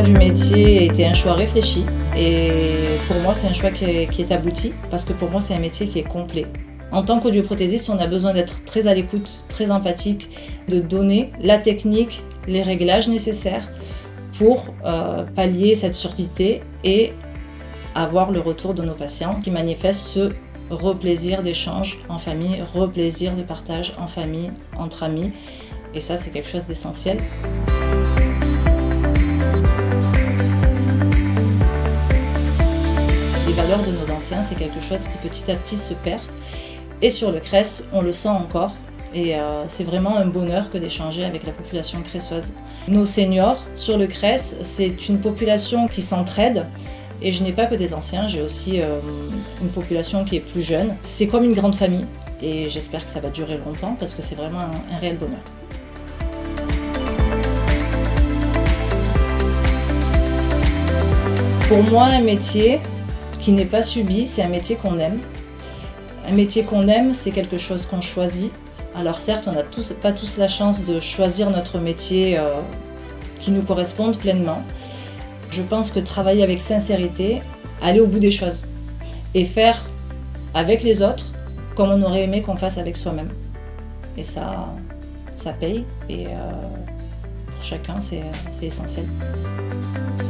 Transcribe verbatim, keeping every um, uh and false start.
du métier était un choix réfléchi et pour moi c'est un choix qui est, qui est abouti parce que pour moi c'est un métier qui est complet. En tant qu'audioprothésiste, on a besoin d'être très à l'écoute, très empathique, de donner la technique, les réglages nécessaires pour euh, pallier cette surdité et avoir le retour de nos patients qui manifestent ce replaisir d'échange en famille, replaisir de partage en famille, entre amis. Et ça, c'est quelque chose d'essentiel. Les valeurs de nos anciens, c'est quelque chose qui petit à petit se perd. Et sur le Cress, on le sent encore. Et euh, c'est vraiment un bonheur que d'échanger avec la population cressoise. Nos seniors, sur le Cress, c'est une population qui s'entraide. Et je n'ai pas que des anciens, j'ai aussi euh, une population qui est plus jeune. C'est comme une grande famille. Et j'espère que ça va durer longtemps parce que c'est vraiment un, un réel bonheur. Pour moi, un métier qui n'est pas subi, c'est un métier qu'on aime. Un métier qu'on aime, c'est quelque chose qu'on choisit. Alors certes, on n'a tous, pas tous la chance de choisir notre métier euh, qui nous corresponde pleinement. Je pense que travailler avec sincérité, aller au bout des choses et faire avec les autres comme on aurait aimé qu'on fasse avec soi-même. Et ça, ça paye et euh, pour chacun, c'est essentiel.